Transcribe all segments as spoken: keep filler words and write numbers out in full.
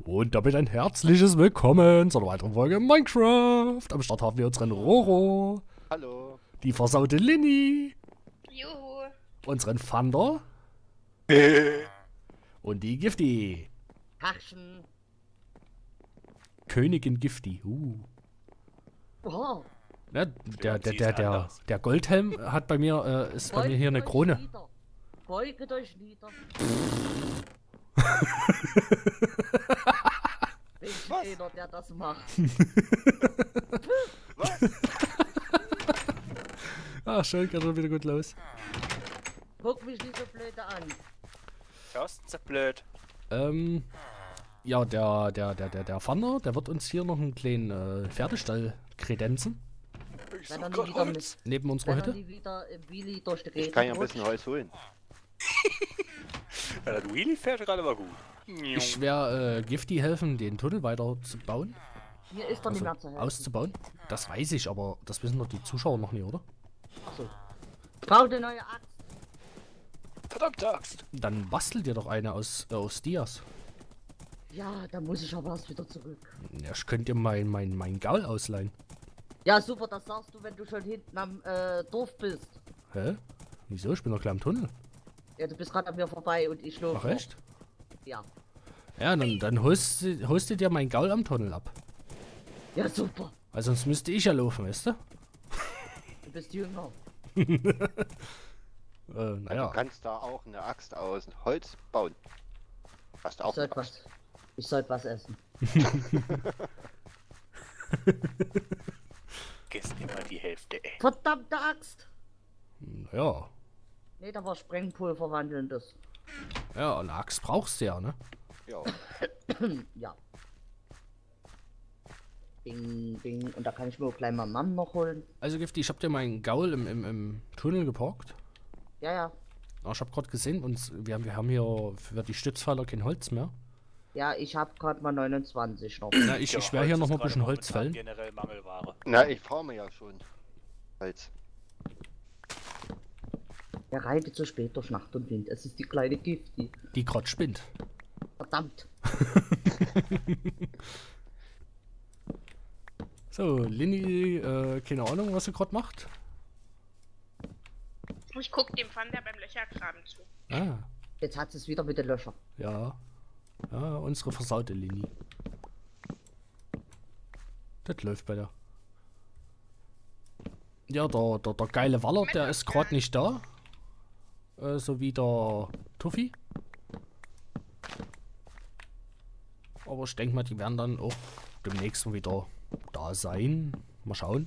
Und damit ein herzliches Willkommen zu einer weiteren Folge Minecraft. Am Start haben wir unseren Roro. Hallo. Die versaute Linny. Juhu. Unseren Thunder. Und die Gifty. Haschen. Königin Gifty. Uh. Oh. Ja, der, der, der, der, der Goldhelm hat bei mir, äh, ist bei mir hier eine Krone. Nieder. Beuget euch nieder. Ich bin einer, der das macht. Was? Ah, schön, geht schon wieder gut los. Guck mich nicht so blöde an. Das ist so blöd. Ähm, ja, der, der, der, der, der Thunder, der wird uns hier noch einen kleinen äh, Pferdestall kredenzen. Ich Wenn such er nie grad wieder, Holz. mit, Neben unserer wenn er Hütte. nie wieder im Willi durch die Ich Rede kann ja ein rutscht. bisschen Holz holen. Ja, das Wheelie fährt gerade aber gut. Ich werde äh, Gifty helfen, den Tunnel weiter zu bauen. Mir ist doch nicht mehr zu helfen. Auszubauen. Das weiß ich, aber das wissen doch die Zuschauer noch nicht, oder? Achso. Ich brauche eine neue Axt. Verdammte Axt. Dann bastelt ihr doch eine aus, äh, aus Dias. Ja, da muss ich aber erst wieder zurück. Ja, ich könnte dir mein, mein, mein Gaul ausleihen. Ja, super, das sagst du, wenn du schon hinten am äh, Dorf bist. Hä? Wieso? Ich bin doch gleich am Tunnel. Ja, du bist gerade an mir vorbei und ich laufe. Ach echt? Ja. Ja, dann, dann holst, du- holst du dir mein Gaul am Tunnel ab. Ja, super. Weil sonst müsste ich ja laufen, weißt du? Du bist jünger. Äh, Du naja. kannst da auch eine Axt aus Holz bauen. Hast du Ich auch eine sollte Axt? was. Ich sollte was essen. Vergiss immer die Hälfte, ey. Verdammte Axt! Ja. Nee, da war Sprengpulver wandelndes. Ja, eine Axt brauchst du ja, ne? Ja. Ja. Bing, bing. Und da kann ich mir auch gleich mal Mann noch holen. Also Gifty, ich hab dir meinen Gaul im, im, im Tunnel geparkt. Ja, ja. Ah, ich hab gerade gesehen, uns, wir, haben, wir haben hier für die Stützpfeiler kein Holz mehr. Ja, ich hab gerade mal neunundzwanzig noch. Na, ich, Ja, ich werde hier Holz noch ist mal ein gerade bisschen Holz momentan fällen. Generell Mangelware. Na, ich farme ja schon. Holz. Er reitet zu spät durch Nacht und Wind. Es ist die kleine Gifti. Die gerade spinnt. Verdammt. So, Linny, äh, keine Ahnung, was sie gerade macht. Ich guck dem Pfander beim Löchergraben zu. Ah, Jetzt hat es wieder mit den Löchern. ja. Ja, unsere versaute Linny. Das läuft bei der. Ja, der, der, der geile Waller, der ist gerade nicht da. Äh, so wie der Tuffy. Aber ich denke mal, die werden dann auch demnächst mal wieder da sein. Mal schauen.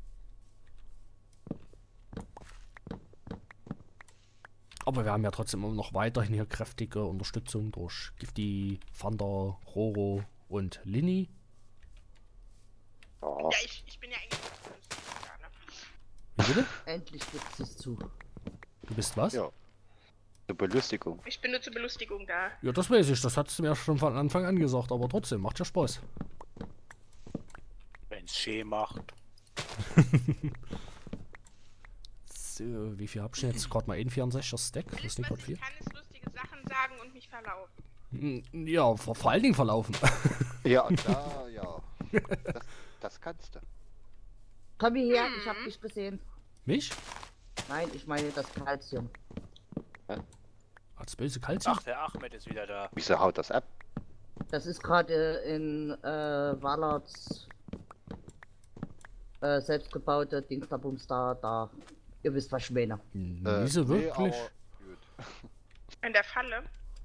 Aber wir haben ja trotzdem immer noch weiterhin hier kräftige Unterstützung durch Gifty, Thunder, Roro und Linny. Ja. Ja, ich, ich bin ja eigentlich nicht so gerne. Wie bitte? Endlich gibt es zu. Du bist was? Ja. Zur Belustigung. Ich bin nur zur Belustigung da. Ja, das weiß ich. Das hast du mir schon von Anfang an gesagt. Aber trotzdem, macht ja Spaß. Wenn's schön macht. So, wie viel hab ich denn jetzt? Gerade mal N vierundsechziger Stack. Das Alles, ist nicht was gerade ich viel. kann, ist lustige Sachen sagen und mich verlaufen. Mm, Ja, vor, vor allen Dingen verlaufen. Ja, da, ja. Das, das kannst du. Komm hierher, ich hab dich gesehen. Mich? Nein, ich meine das Kalzium. Als böse Kalzium? Ach, der Ahmed ist wieder da. Wieso haut das ab? Das ist gerade in äh, Wallerts äh, selbstgebaute Dingsterbums da, da. Ihr wisst, was ich meine. Hm, Äh, Wieso nee, wirklich? aber gut. In der Falle.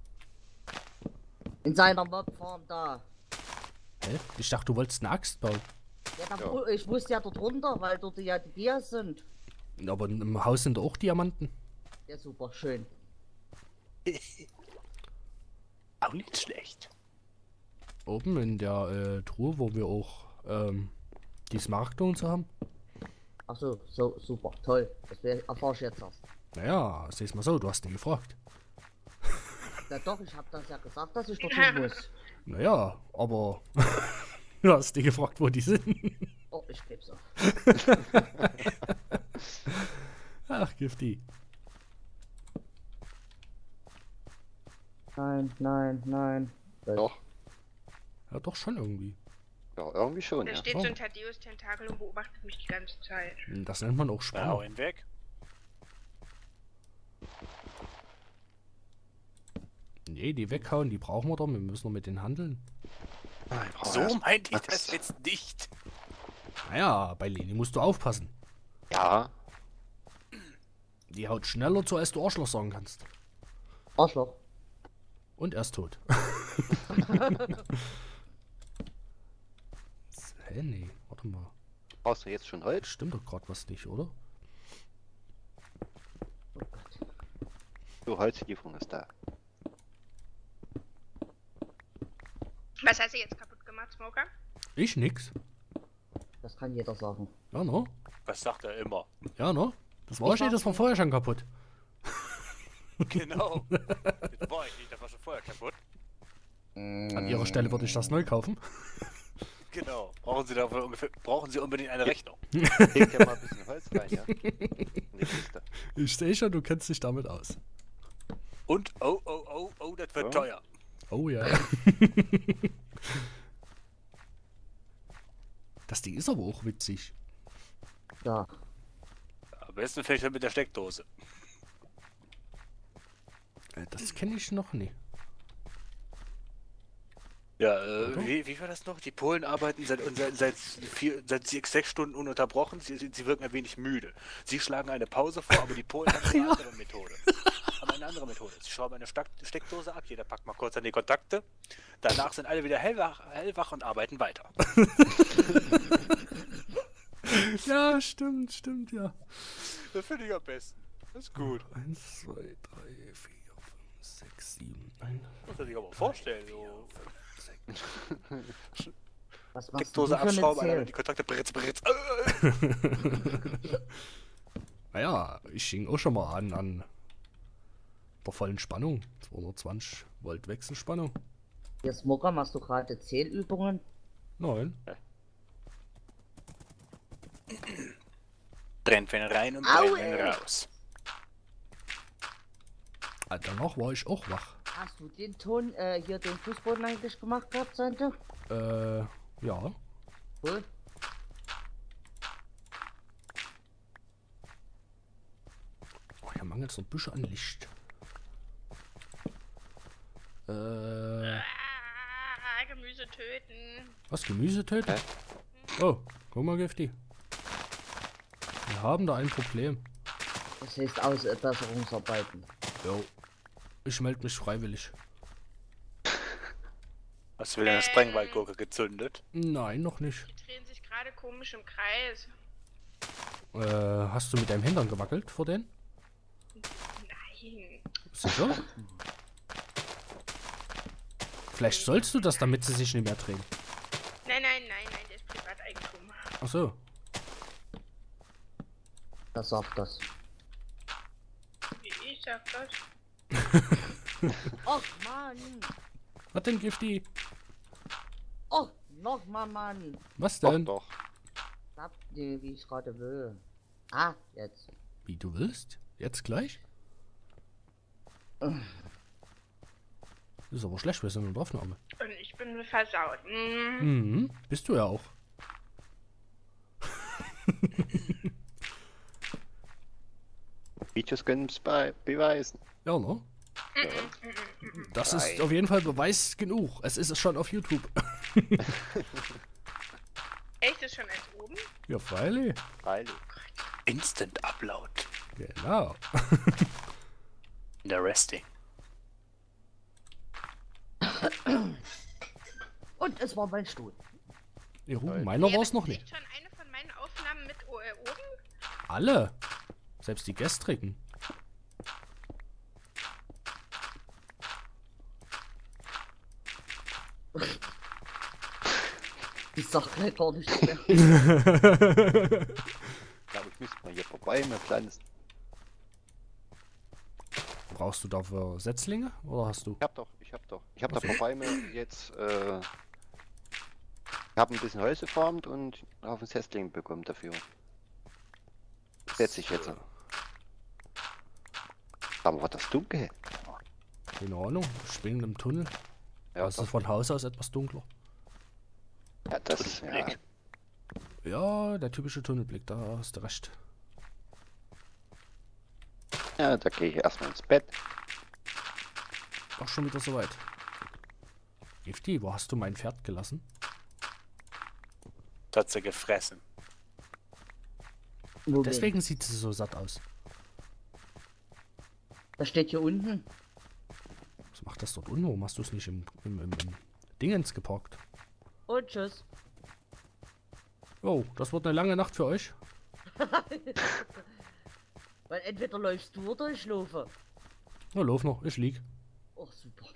In seiner Mobfarm da. Hä? Ich dachte, du wolltest eine Axt bauen. Ja, da Ja. wo- ich wusste ja dort runter, weil dort ja die Dias sind. Aber im Haus sind auch Diamanten. Ja, super, schön. Auch nicht schlecht. Oben in der äh, Truhe, wo wir auch ähm, die Smaragde und so haben. Ach so, so, super, toll. Das wär- erfahr ich jetzt erst. Naja, seh's mal so, du hast ihn gefragt. Ja doch, ich hab das ja gesagt, dass ich dorthin muss. Naja, aber du hast dich gefragt, wo die sind. Oh, ich geb's auf. Ach, Gifty. Nein, nein, nein. Das- Doch. Ja, doch schon irgendwie. Ja, irgendwie schon, Da ja. steht Oh. so ein Thaddeus-Tentakel und beobachtet mich die ganze Zeit. Das nennt man auch Ja, hau Spannung. ihn weg. Nee, die weghauen, die brauchen wir doch. Wir müssen noch mit denen handeln. Ah, ich brauch So erst- meinte ich das jetzt nicht. Naja, bei Leni musst du aufpassen. Ja, Die haut schneller zu, als du Arschloch sagen kannst. Arschloch. Und er ist tot. Hä, nee, warte mal. brauchst du jetzt schon Holz? Stimmt doch gerade was nicht, oder? Oh Gott. So, Holzlieferung ist da. Was hast du jetzt kaputt gemacht, Smoker? Ich nix. Das kann jeder sagen. Ja, no? Was sagt er immer? Ja, no? Das war Ich schon, das war mach's vorher schon kaputt. Genau. Das war ich nicht, das war schon vorher kaputt. An ihrer Stelle würde ich das neu kaufen. Genau. Brauchen Sie dafür ungefähr, brauchen Sie unbedingt eine Rechnung. Leg ja mal ein bisschen Holz rein, ja? In die Kiste. Ich sehe schon, du kennst dich damit aus. Und, oh, oh, oh, oh, das wird Ja. teuer. Oh ja. Das Ding ist aber auch witzig. Ja. Am besten vielleicht mit der Steckdose. Äh, Das kenne ich noch nie. Ja, äh, Oder? wie, wie war das noch? Die Polen arbeiten seit, seit, seit, vier, seit sechs, sechs Stunden ununterbrochen. Sie, sie sie wirken ein wenig müde. Sie schlagen eine Pause vor, aber die Polen haben eine andere Methode. Haben eine andere Methode. Sie schrauben eine Stack Steckdose ab, jeder packt mal kurz an die Kontakte. Danach sind alle wieder hellwach, hellwach und arbeiten weiter. Ja, stimmt, stimmt, ja. Das finde ich am besten. Das ist gut. Eins, zwei, drei, vier, fünf, sechs, sieben, neun. Muss man sich aber vorstellen. So. Was machst du Steckdose für eine abschrauben, einer Zähl? die Kontakte britz, britz. Naja, ich hing auch schon mal an, an der vollen Spannung. zweihundertzwanzig Volt Wechselspannung. Hier, Smoker, machst du gerade Zählübungen? Nein. Brennwein rein und Aue. Brennwein raus. Ah, danach war ich auch wach. Hast du den Ton, äh, hier den Fußboden eigentlich gemacht gehabt, Sante? Äh, ja. Cool. Oh, hier mangelt es noch ein bisschen an Licht. Äh, Ah, Gemüse töten. was? Gemüse töten? Hä? Oh, guck mal, Gifty. Wir haben da ein Problem. Das heißt Ausbesserungsarbeiten. Jo. Ich melde mich freiwillig. Hast du wieder eine Sprengwaldgurke gezündet? Nein, noch nicht. Die drehen sich gerade komisch im Kreis. Äh, hast du mit deinem Hintern gewackelt vor denen? Nein. Sicher? Vielleicht sollst du das, damit sie sich nicht mehr drehen. Nein, nein, nein, nein, der ist Privateigentum. Ach so. Das sagt das. Wie ich sag das. Och, Mann! Was denn, Gifty? Och, nochmal, Mann! Was Doch, denn? doch. Klappt nie, wie ich gerade will. Ah, jetzt. Wie du willst? Jetzt gleich? Das ist aber schlecht, wir sind in der Aufnahme. Und ich bin versaut. Mm. Mhm, bist du ja auch. Videos können es be beweisen. Ja, ne? Das ist Nein. auf jeden Fall Beweis genug. Es ist schon auf YouTube. Echt, ist schon eins oben? Ja, freilich. Freilich. Instant Upload. Genau. In der Resting. Und es war mein Stuhl. Ja, Toll. meiner Ja, war es aber noch ist nicht. schon eine von meinen Aufnahmen mit O- äh, oben? Alle. Selbst die gestrigen. Ich sag halt gar nicht mehr. Ich glaube, ich müsste mal hier vorbei, mir pflanzen. Brauchst du dafür Setzlinge oder hast du? Ich hab doch, ich hab doch. Ich hab da Ach so. vorbei mir jetzt, äh, ich hab ein bisschen Holz gefarmt und auf ein Setzling bekommen dafür. Setze ich jetzt. Aber war das dunkel? Keine Ahnung. Ich bin im Tunnel. Ja, Das ist doch. von Haus aus etwas dunkler. Ja, das ja. Blick. Ja, der typische Tunnelblick, da hast du recht. Ja, da gehe ich erstmal ins Bett. Auch schon wieder soweit. Gifty, wo hast du mein Pferd gelassen? Das hat sie gefressen. Wo denn? Deswegen sieht sie so satt aus. Das steht hier unten. Was macht das dort unten? Warum hast du es nicht im, im, im, im Dingens geparkt? Und tschüss. Oh, das wird eine lange Nacht für euch. Weil entweder läufst du oder ich laufe. Na, lauf noch, ich lieg. Oh, super.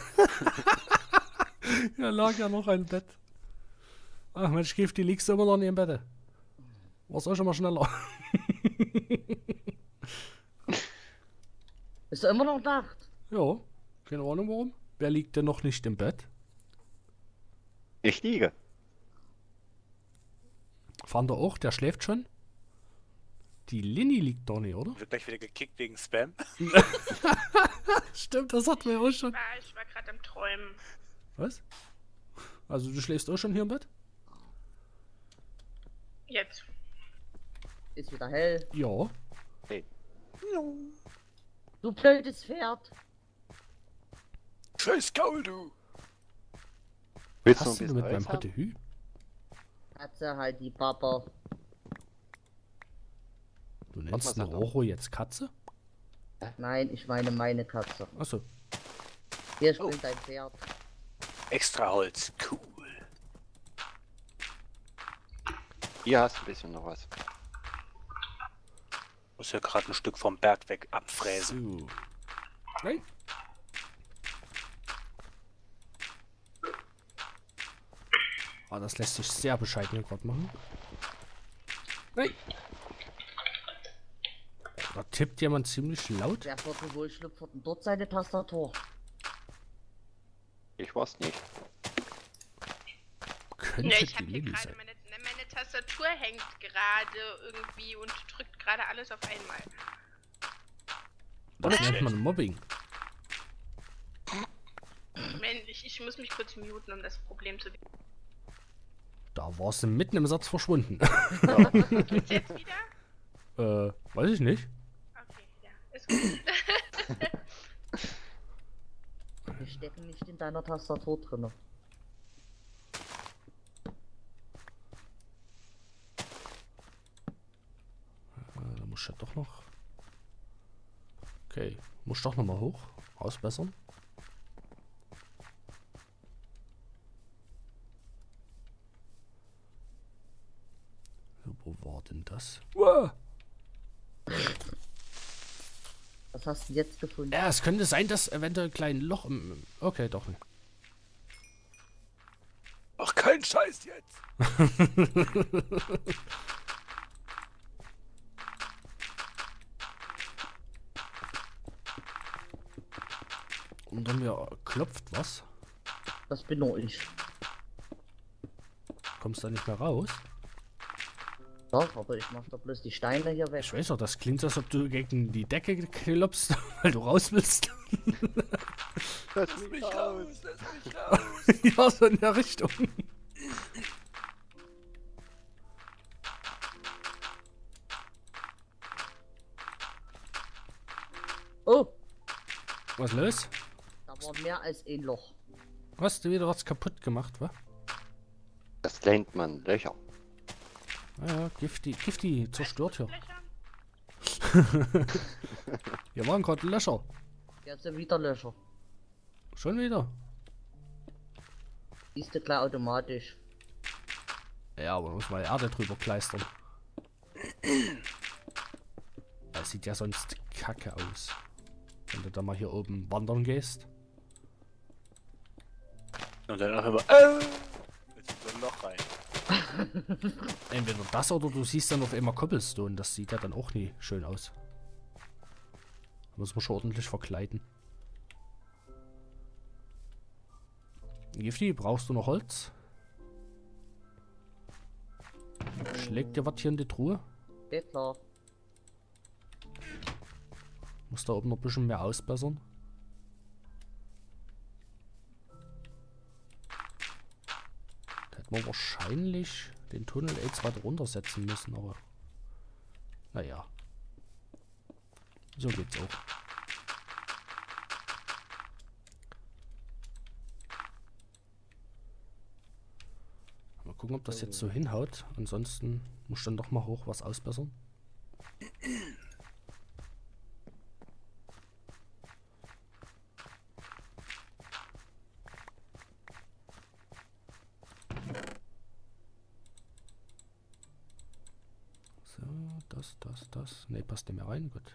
Ja, lag ja noch ein Bett. Ach Mensch, Gifty, liegst du immer noch nicht im Bett? War's auch schon mal schneller. Ist doch immer noch Nacht. Ja, keine Ahnung warum. Wer liegt denn noch nicht im Bett? Ich liege. Fand er auch, der schläft schon. Die Linny liegt doch nicht, oder? Wird gleich wieder gekickt wegen Spam. Stimmt, das hatten wir auch schon. Ah, ich war gerade am Träumen. Was? Also du schläfst auch schon hier im Bett? Jetzt. Ist wieder hell. Ja. Du blödes Pferd. Scheiß Gaul, du! Willst du Hast ein du bisschen mit Holz meinem haben? Hottehü? Katze halt die Papa. Du nennst mal eine so. Roro jetzt Katze? Nein, ich meine meine Katze. Achso. Hier springt ein Pferd. Extra Holz. Cool. Hier hast du ein bisschen noch was. Muss ja gerade ein Stück vom Berg weg abfräsen. So. Nein. Ah, das lässt sich sehr bescheiden hier gerade machen. Nein. Da tippt jemand ziemlich laut. Wer vor dem wohl schlüpft denn dort seine Tastatur? Ich war's nicht. Könnte Ja, ich die habe hier Lilly gerade sein. meine, ne, meine Tastatur hängt gerade irgendwie und drückt gerade alles auf einmal. Das nennt man Mobbing. Mensch, ich, ich muss mich kurz muten, um das Problem zu. Da warst du mitten im Satz verschwunden. Geht's jetzt wieder? äh, weiß ich nicht. Okay, ja, ist gut. Wir stecken nicht in deiner Tastatur drin. Äh, da muss ich ja doch noch. Okay, muss ich doch noch mal hoch. Ausbessern. So, wo war denn das? Uah. Was hast du jetzt gefunden? Ja, es könnte sein, dass eventuell ein kleines Loch im... Okay, doch nicht. Ach, kein Scheiß jetzt! Unter mir klopft was. Das bin nur ich. Kommst da nicht mehr raus? Doch, aber ich mach doch bloß die Steine hier weg. Ich weiß doch, das klingt, als ob du gegen die Decke klopfst, weil du raus willst. Lass Lass mich mich raus. raus, lass mich raus! Ja, so in der Richtung. Oh, Was los? da war mehr als ein Loch. Hast du wieder was kaputt gemacht, wa? Das nennt man Löcher. Ah ja, Gifty, Gifty zerstört hier. Löcher? Hier waren gerade Löcher. Jetzt sind wieder Löcher. Schon wieder. Siehst du gleich automatisch. Ja, aber muss mal Erde drüber kleistern. Das sieht ja sonst kacke aus. Wenn du da mal hier oben wandern gehst. Und dann auch immer. Äh, jetzt in so ein Loch rein. Entweder das oder du siehst dann auf einmal Cobblestone. Das sieht ja dann auch nie schön aus. Da muss man schon ordentlich verkleiden. Gifty, brauchst du noch Holz? Schlägt dir was hier in die Truhe? Geht klar. Muss da oben noch ein bisschen mehr ausbessern. Der Hätten wir wahrscheinlich den Tunnel jetzt weiter runtersetzen müssen, aber naja. So geht's auch. Mal gucken, ob das jetzt so hinhaut. Ansonsten muss ich dann doch mal hoch was ausbessern. So, das, das, das. Ne, passt nicht mehr rein. Gut.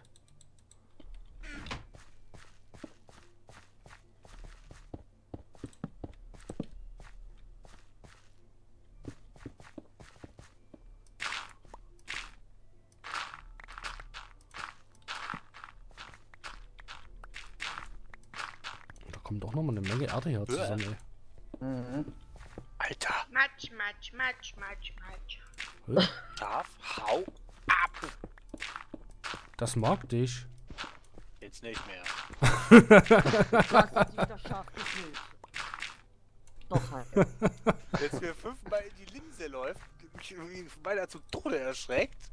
Kommt doch noch mal eine Menge Erde hier zusammen, ey. Mhm. Alter, Matsch, Matsch, Matsch, Matsch, Matsch. Hä? Schaf, hau ab! Das mag dich. Jetzt nicht mehr. Was ist wieder scharf gefühlt? Doch halt. Jetzt mir fünfmal in die Linse läuft, mich irgendwie beinahe zu Tode erschreckt.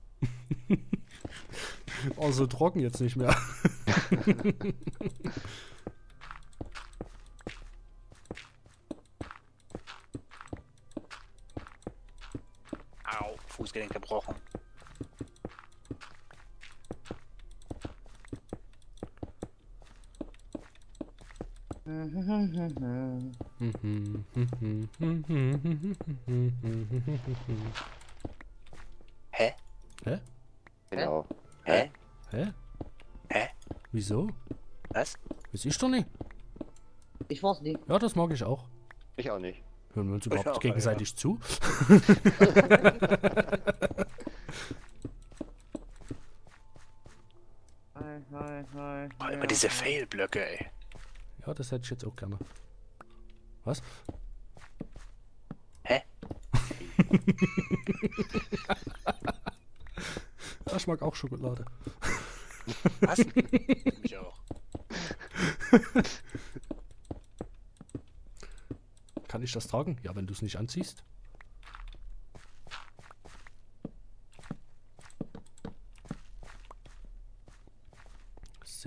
Oh, so trocken jetzt nicht mehr. Au, Fußgelenk gebrochen. Hä? Hä? Genau. Hä? Hä? Hä? Wieso? Was? Das ist doch nicht. Ich weiß nicht. Ja, das mag ich auch. Ich auch nicht. Hören wir uns Ich überhaupt auch, gegenseitig zu? Hi, hi, hi. Oh, immer diese Fail-Blöcke, ey. Ja, das hätte ich jetzt auch gerne. Was? Hä? Ja, ich mag auch Schokolade. Was? Ich auch. Kann ich das tragen? Ja, wenn du es nicht anziehst. So.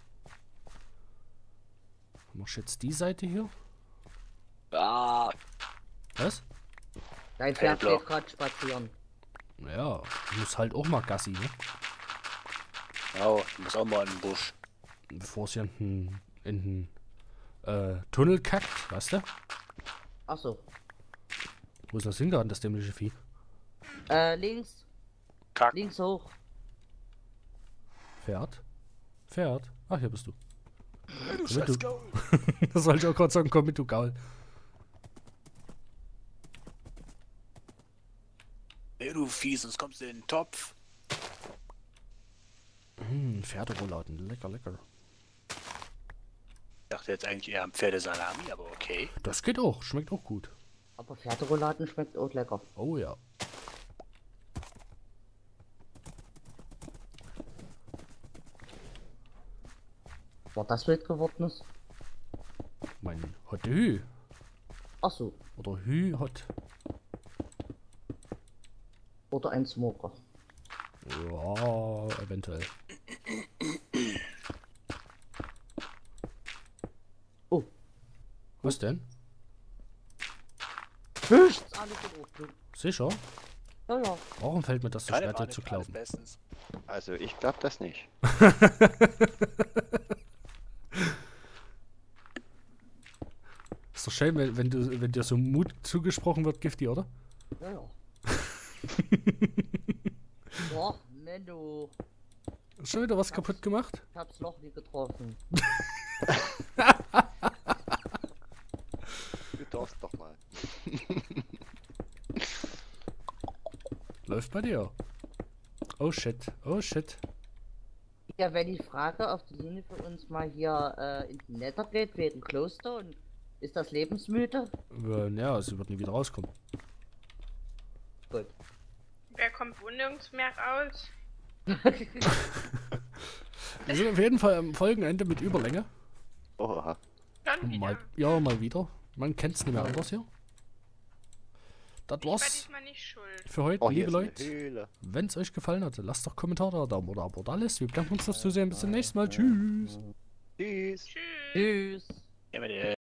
Machst du jetzt die Seite hier? Ah, Was? Dein Pferd Hellblau. geht gerade spazieren. Naja, muss halt auch mal Gassi, ne? oh, ich muss auch mal in den Busch. Bevor es hier in den, in den äh, Tunnel kackt, weißt du? Achso. Wo ist das hingegangen, das dämliche Vieh? Äh, links. Kack. Links hoch. Pferd? Pferd? Ach, hier bist du. Hey, du Damit scheiß du- Gaul. Das sollte ich auch gerade sagen, komm mit, du Gaul. Hey, du Fies, sonst kommst du in den Topf. Hm, Pferderouladen, lecker, lecker. Ich dachte jetzt eigentlich eher am Pferdesalami, aber okay. Das geht auch, schmeckt auch gut. Aber Pferderouladen schmeckt auch lecker. Oh ja. War das wild geworden ist? Mein Hot Hü. Achso. Oder Hü Hot. Oder ein Smoker. Ja, eventuell. Oh. Was denn? Nichts, alles in Ordnung. Sicher? Ja, ja. Warum fällt mir das so Keine schwer, dir Panik, zu alles glauben? bestens. Also ich glaube das nicht. Ist doch schön, wenn, wenn, du, wenn dir so Mut zugesprochen wird, Gifty, oder? Ja, ja. Doch, Menno. Ist schon wieder was kaputt gemacht? Ich hab's noch nie getroffen. Du darfst doch mal. Läuft bei dir. Oh shit, oh shit. Ja, wenn ich frage, auf die Linie für uns mal hier äh, in die Nether geht, wegen Kloster, und ist das lebensmüde? Äh, ja, sie wird nie wieder rauskommen. Gut. Wer kommt wohl nirgends mehr raus? Wir sind auf jeden Fall am Folgenende mit Überlänge. Oha. Schon wieder. Mal, ja, mal wieder. Man kennt es nicht mehr anders hier. das Ich war war's diesmal nicht schuld. für heute, Oh, hier liebe ist eine Leute. Höhle. Wenn es euch gefallen hat, lasst doch Kommentare da, Daumen oder Abo da alles. Wir bedanken uns fürs Zusehen. Bis zum nächsten Mal. Tschüss. Tschüss. Tschüss. Tschüss. Ja, aber der